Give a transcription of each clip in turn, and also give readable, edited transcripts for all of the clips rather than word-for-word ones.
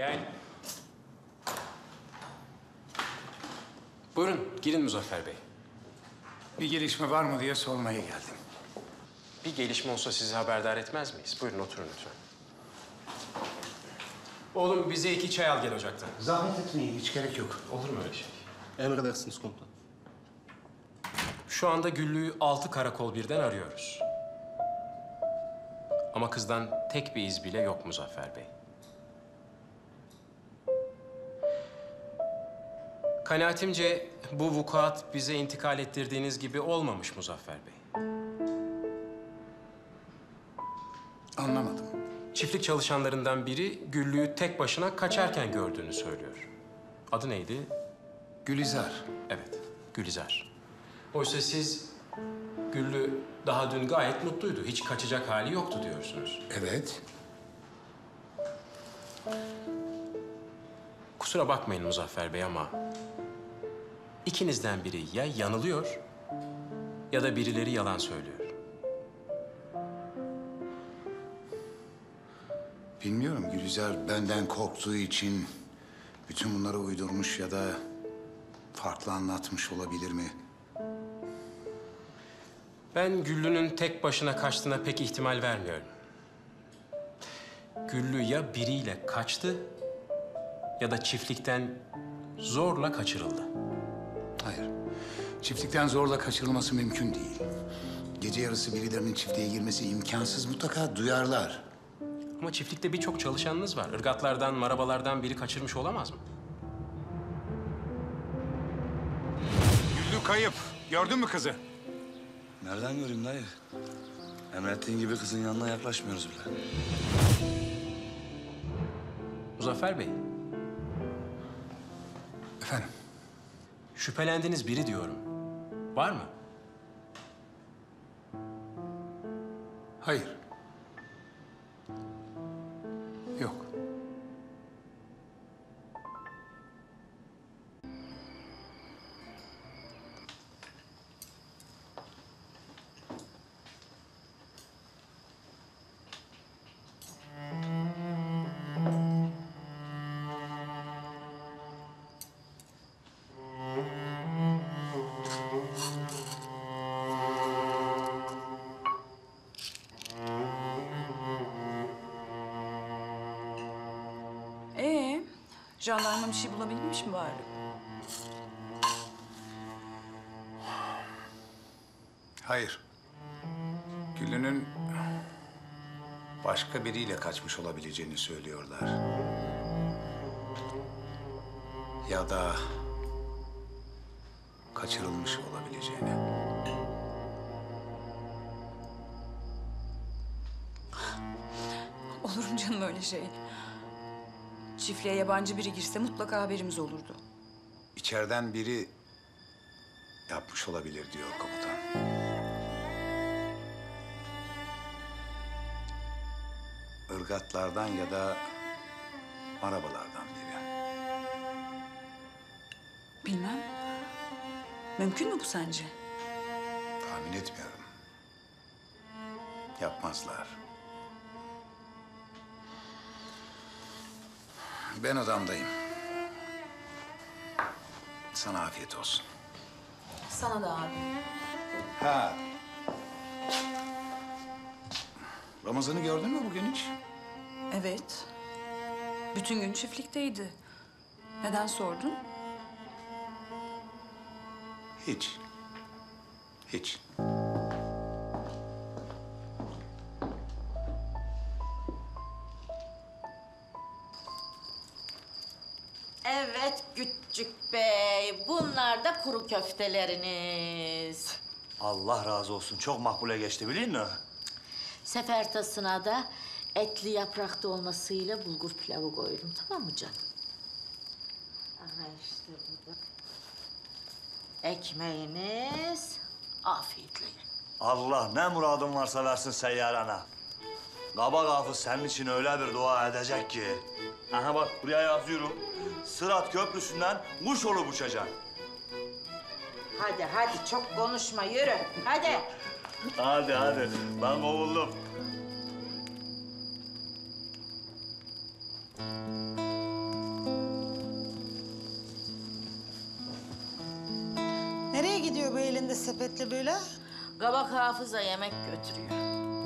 Gel. Buyurun, girin Muzaffer Bey. Bir gelişme var mı diye sormaya geldim. Bir gelişme olsa sizi haberdar etmez miyiz? Buyurun oturun lütfen. Oğlum bize 2 çay al gel ocaktan. Zahmet etmeyin, hiç gerek yok. Olur mu öyle şey? Emredersiniz komutan. Şu anda Güllü'yü 6 karakol birden arıyoruz. Ama kızdan tek bir iz bile yok Muzaffer Bey. Kanaatimce bu vukuat bize intikal ettirdiğiniz gibi olmamış Muzaffer Bey. Anlamadım. Çiftlik çalışanlarından biri Güllü'yü tek başına kaçarken gördüğünü söylüyor. Adı neydi? Gülizar. Evet, Gülizar. Oysa siz Güllü daha dün gayet mutluydu. Hiç kaçacak hali yoktu diyorsunuz. Evet. Kusura bakmayın Muzaffer Bey ama ikinizden biri ya yanılıyor ya da birileri yalan söylüyor. Bilmiyorum, Gülizar benden korktuğu için bütün bunları uydurmuş ya da farklı anlatmış olabilir mi? Ben Güllü'nün tek başına kaçtığına pek ihtimal vermiyorum. Güllü ya biriyle kaçtı ya da çiftlikten zorla kaçırıldı. Hayır. Çiftlikten zorla kaçırılması mümkün değil. Gece yarısı birilerinin çiftliğe girmesi imkansız, mutlaka duyarlar. Ama çiftlikte birçok çalışanınız var. Irgatlardan, marabalardan biri kaçırmış olamaz mı? Güllü kayıp. Gördün mü kızı? Nereden göreyim dayı? Emrettiğin gibi kızın yanına yaklaşmıyoruz bile. Muzaffer Bey, Efendim? şüphelendiğiniz biri diyorum. Var mı? Hayır. Yok. Jandarma bir şey bulabilmiş mi bari? Hayır. Güllü'nün başka biriyle kaçmış olabileceğini söylüyorlar. Ya da kaçırılmış olabileceğini. Olur mu canım öyle şey? Çiftliğe yabancı biri girse mutlaka haberimiz olurdu. İçeriden biri yapmış olabilir diyor komutan. Irgatlardan ya da marabalardan biri. Bilmem. Mümkün mü bu sence? Tahmin etmiyorum. Yapmazlar. Ben odamdayım. Sana afiyet olsun. Sana da abi. Ha. Ramazan'ı gördün mü bugün hiç? Evet. Bütün gün çiftlikteydi. Neden sordun? Hiç. Hiç. Evet Küçük Bey, bunlar da kuru köfteleriniz. Allah razı olsun. Çok makbule geçti biliyor musun? Sefertasına da etli yaprak dolmasıyla bulgur pilavı koydum, tamam mı canım? Aha işte burada. Ekmeğiniz, afiyetle yiyin. Allah ne muradın varsa versin seyyarana. Kaba gafı senin için öyle bir dua edecek ki. Aha bak buraya yazıyorum. Sırat Köprüsü'nden kuş olup uçacaksın. Hadi hadi çok konuşma, yürü, hadi. Hadi. Ben kovuldum. Nereye gidiyor bu elinde sepetle böyle? Kabak hafıza yemek götürüyor.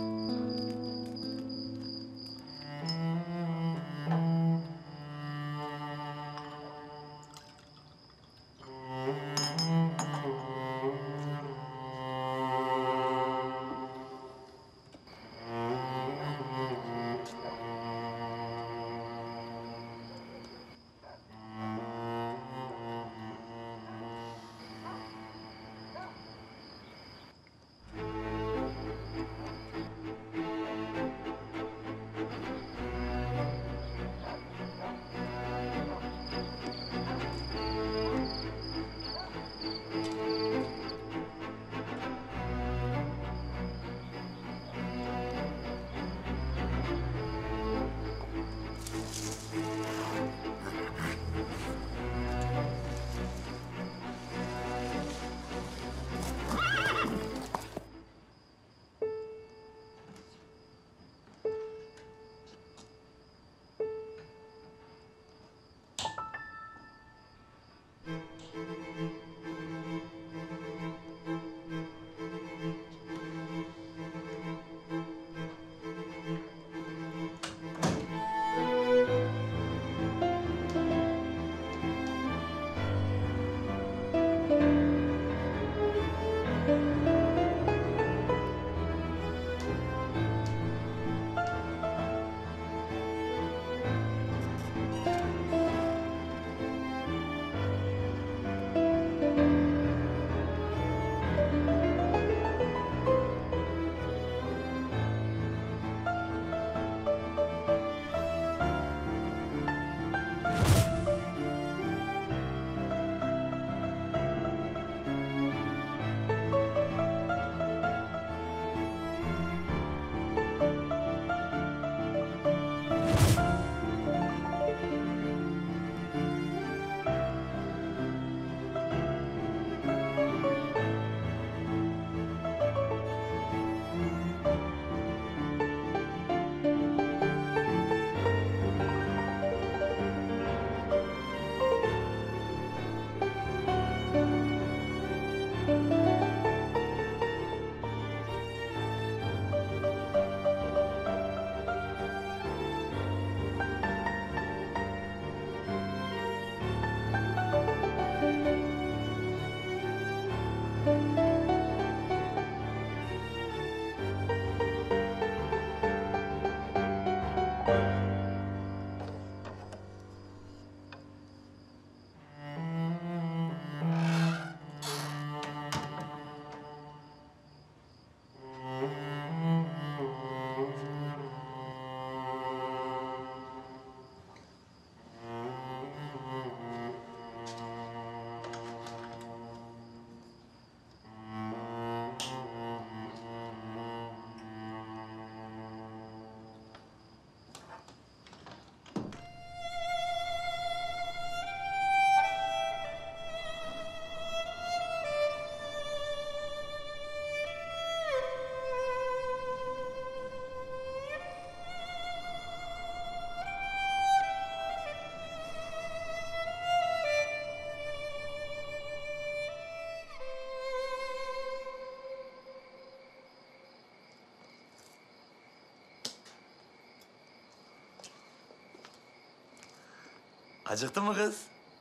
Acıktın mı kız?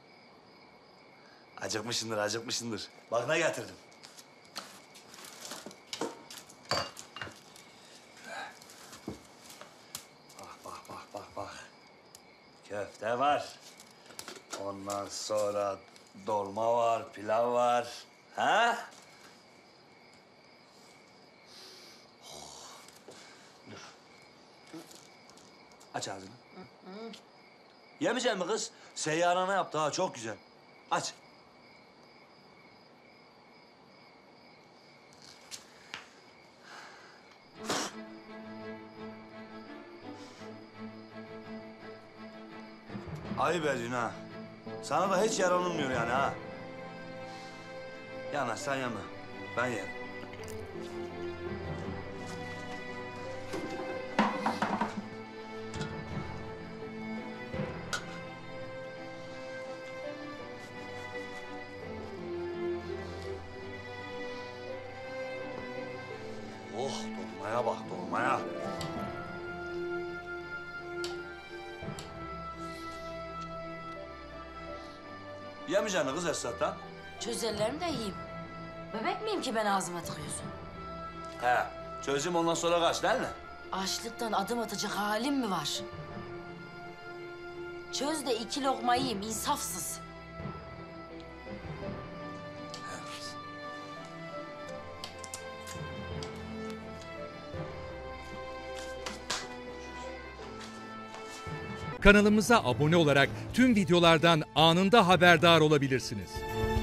Acıkmışsındır, acıkmışsındır. Bak ne getirdim. Bak. Köfte var. Ondan sonra dolma var, pilav var. Ha? Dur. Aç ağzını. Yemeyecek mi kız? Seyyar ana yaptı ha, çok güzel. Aç. Ayıp ediyorsun ha. Sana da hiç yaranılmıyor yani ha. Yanaşsan yeme. Ben yerim. Yemeyeceksin kız Esat'tan. Çözerlerim de yiyeyim. Bebek miyim ki ben ağzıma tıkıyorsun? He, çözüm ondan sonra kaç değil mi? Açlıktan adım atacak halim mi var? Çöz de 2 lokma yiyeyim, insafsız. Kanalımıza abone olarak tüm videolardan anında haberdar olabilirsiniz.